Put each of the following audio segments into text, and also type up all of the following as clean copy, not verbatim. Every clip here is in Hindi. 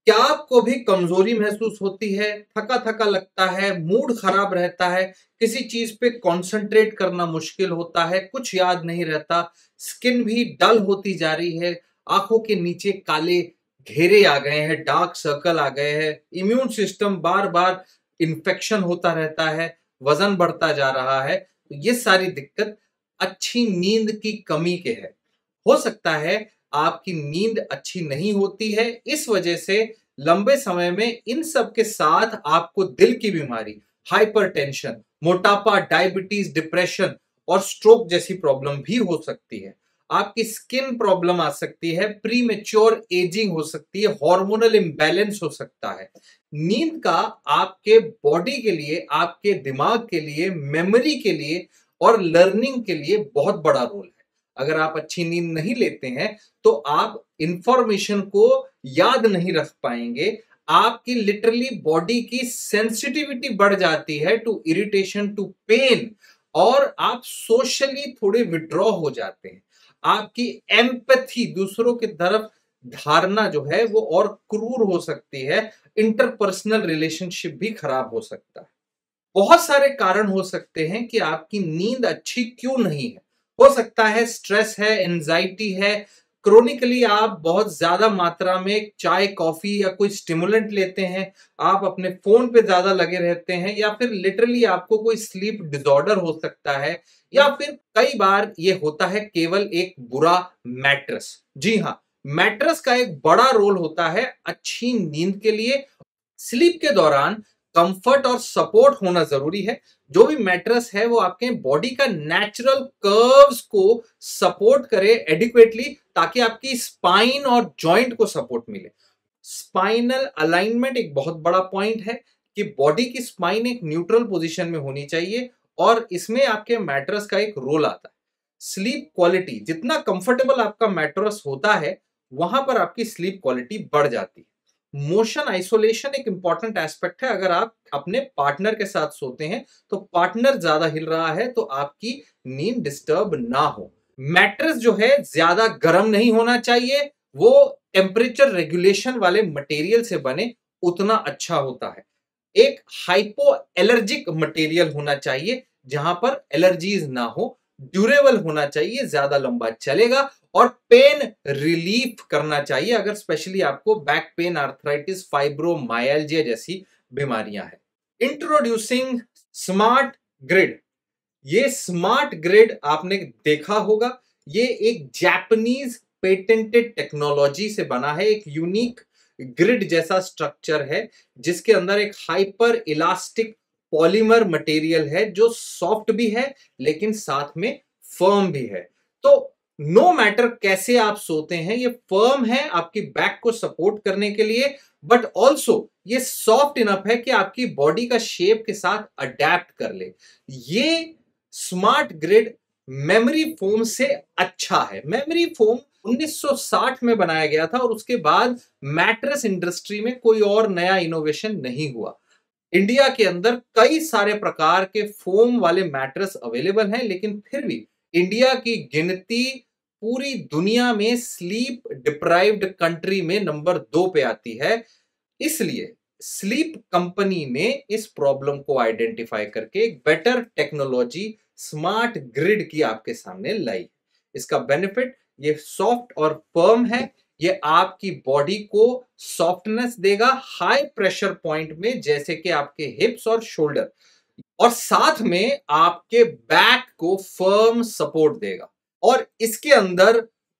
क्या आपको भी कमजोरी महसूस होती है, थका थका लगता है, मूड खराब रहता है, किसी चीज पे कंसंट्रेट करना मुश्किल होता है, कुछ याद नहीं रहता, स्किन भी डल होती जा रही है, आंखों के नीचे काले घेरे आ गए हैं, डार्क सर्कल आ गए हैं, इम्यून सिस्टम बार बार इन्फेक्शन होता रहता है, वजन बढ़ता जा रहा है, तो ये सारी दिक्कत अच्छी नींद की कमी के है। हो सकता है आपकी नींद अच्छी नहीं होती है, इस वजह से लंबे समय में इन सब के साथ आपको दिल की बीमारी, हाइपरटेंशन, मोटापा, डायबिटीज, डिप्रेशन और स्ट्रोक जैसी प्रॉब्लम भी हो सकती है। आपकी स्किन प्रॉब्लम आ सकती है, प्री मेच्योर एजिंग हो सकती है, हार्मोनल इम्बैलेंस हो सकता है। नींद का आपके बॉडी के लिए, आपके दिमाग के लिए, मेमोरी के लिए और लर्निंग के लिए बहुत बड़ा रोल है। अगर आप अच्छी नींद नहीं लेते हैं तो आप इंफॉर्मेशन को याद नहीं रख पाएंगे। आपकी लिटरली बॉडी की सेंसिटिविटी बढ़ जाती है टू इरिटेशन, टू पेन, और आप सोशली थोड़े विड्रॉ हो जाते हैं। आपकी एम्पैथी, दूसरों की तरफ धारणा जो है वो और क्रूर हो सकती है। इंटरपर्सनल रिलेशनशिप भी खराब हो सकता है। बहुत सारे कारण हो सकते हैं कि आपकी नींद अच्छी क्यों नहीं है। हो सकता है स्ट्रेस है, एंजाइटी है, क्रोनिकली आप बहुत ज्यादा मात्रा में चाय, कॉफी या कोई स्टिमुलेंट लेते हैं, आप अपने फोन पे ज्यादा लगे रहते हैं, या फिर लिटरली आपको कोई स्लीप डिसऑर्डर हो सकता है, या फिर कई बार ये होता है केवल एक बुरा मैट्रेस। जी हाँ, मैट्रेस का एक बड़ा रोल होता है अच्छी नींद के लिए। स्लीप के दौरान कंफर्ट और सपोर्ट होना जरूरी है। जो भी मैट्रेस है वो आपके बॉडी का नेचुरल कर्व्स को सपोर्ट करे एडिक्वेटली, ताकि आपकी स्पाइन और जॉइंट को सपोर्ट मिले। स्पाइनल अलाइनमेंट एक बहुत बड़ा पॉइंट है कि बॉडी की स्पाइन एक न्यूट्रल पोजीशन में होनी चाहिए, और इसमें आपके मैट्रेस का एक रोल आता है। स्लीप क्वालिटी, जितना कंफर्टेबल आपका मैट्रेस होता है वहां पर आपकी स्लीप क्वालिटी बढ़ जाती है। मोशन आइसोलेशन एक इंपॉर्टेंट एस्पेक्ट है। अगर आप अपने पार्टनर के साथ सोते हैं तो पार्टनर ज्यादा हिल रहा है तो आपकी नींद डिस्टर्ब ना हो। मैट्रेस जो है ज्यादा गर्म नहीं होना चाहिए, वो टेम्परेचर रेगुलेशन वाले मटेरियल से बने उतना अच्छा होता है। एक हाइपो एलर्जिक मटेरियल होना चाहिए जहां पर एलर्जीज ना हो, ड्यूरेबल होना चाहिए, ज्यादा लंबा चलेगा, और पेन रिलीफ करना चाहिए अगर स्पेशली आपको बैक पेन, आर्थराइटिस, फाइब्रोमाइल्जिया जैसी बीमारियां हैं। Introducing smart grid. ये स्मार्ट ग्रिड आपने देखा होगा, ये एक जापानीज पेटेंटेड टेक्नोलॉजी से बना है। एक यूनिक ग्रिड जैसा स्ट्रक्चर है जिसके अंदर एक हाइपर इलास्टिक पॉलीमर मटेरियल है जो सॉफ्ट भी है लेकिन साथ में फर्म भी है। तो नो मैटर कैसे आप सोते हैं, ये फर्म है आपकी बैक को सपोर्ट करने के लिए, बट ऑल्सो ये सॉफ्ट इनफ है कि आपकी बॉडी का शेप के साथ अडेप्ट कर ले। ये स्मार्ट ग्रिड मेमोरी फोम से अच्छा है। मेमोरी फोम 1960 में बनाया गया था और उसके बाद मैट्रेस इंडस्ट्री में कोई और नया इनोवेशन नहीं हुआ। इंडिया के अंदर कई सारे प्रकार के फोम वाले मैट्रेस अवेलेबल हैं, लेकिन फिर भी इंडिया की गिनती पूरी दुनिया में स्लीप डिप्राइव्ड कंट्री में नंबर 2 पे आती है। इसलिए स्लीप कंपनी ने इस प्रॉब्लम को आइडेंटिफाई करके एक बेटर टेक्नोलॉजी स्मार्ट ग्रिड की आपके सामने लाई। इसका बेनिफिट, ये सॉफ्ट और फर्म है, ये आपकी बॉडी को सॉफ्टनेस देगा हाई प्रेशर पॉइंट में, जैसे कि आपके हिप्स और शोल्डर, और साथ में आपके बैक को फर्म सपोर्ट देगा। और इसके अंदर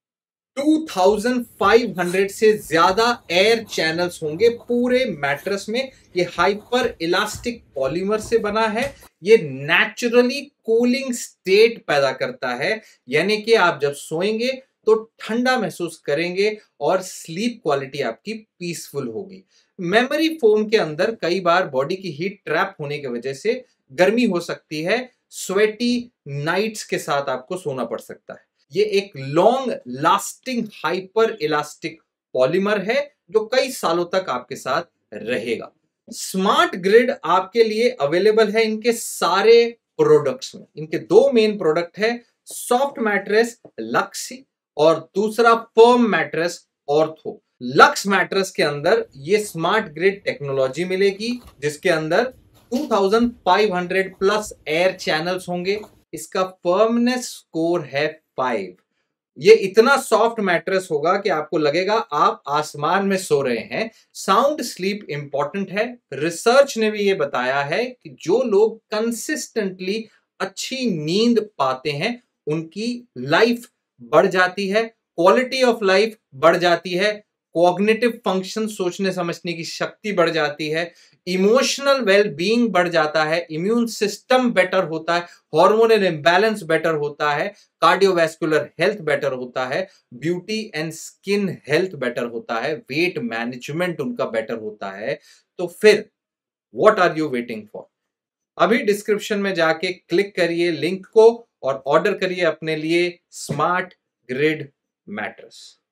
2500 से ज्यादा एयर चैनल्स होंगे पूरे मैट्रेस में। ये हाइपर इलास्टिक पॉलीमर से बना है, ये नेचुरली कूलिंग स्टेट पैदा करता है, यानी कि आप जब सोएंगे तो ठंडा महसूस करेंगे और स्लीप क्वालिटी आपकी पीसफुल होगी। मेमोरी फोम के अंदर कई बार बॉडी की हीट ट्रैप होने की वजह से गर्मी हो सकती है, स्वेटी नाइट्स के साथ आपको सोना पड़ सकता है। ये एक long lasting hyper elastic polymer है जो कई सालों तक आपके साथ रहेगा। स्मार्ट ग्रिड आपके लिए अवेलेबल है इनके सारे प्रोडक्ट्स में। इनके दो मेन प्रोडक्ट है, सॉफ्ट मैट्रेस लक्सी और दूसरा firm mattress ortho. Luxe mattress के अंदर ये स्मार्ट ग्रिड टेक्नोलॉजी मिलेगी, जिसके अंदर 2500 प्लस एयर चैनल्स होंगे। इसका फर्मनेस स्कोर है 5। ये इतना सॉफ्ट मैट्रेस होगा कि आपको लगेगा आप आसमान में सो रहे हैं। साउंड स्लीप इंपॉर्टेंट है। रिसर्च ने भी ये बताया है कि जो लोग कंसिस्टेंटली अच्छी नींद पाते हैं उनकी लाइफ बढ़ जाती है, क्वालिटी ऑफ लाइफ बढ़ जाती है, कॉग्निटिव फंक्शन, सोचने समझने की शक्ति बढ़ जाती है, इमोशनल वेल बीइंग बढ़ जाता है, इम्यून सिस्टम बेटर होता है, हार्मोनल इंबैलेंस बेटर होता है, कार्डियोवैस्कुलर हेल्थ बेटर होता है, beauty and skin health better होता है, वेट मैनेजमेंट उनका बेटर होता है। तो फिर what are you waiting for? अभी डिस्क्रिप्शन में जाके क्लिक करिए लिंक को और ऑर्डर करिए अपने लिए स्मार्ट ग्रिड मैट्रेस।